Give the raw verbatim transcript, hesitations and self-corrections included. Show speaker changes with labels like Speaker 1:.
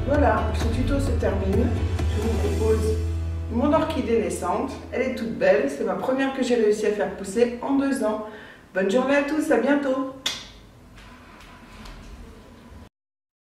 Speaker 1: Voilà, ce tuto se termine. Je vous propose mon orchidée naissante. Elle est toute belle. C'est ma première que j'ai réussi à faire pousser en deux ans. Bonne journée à tous, à bientôt.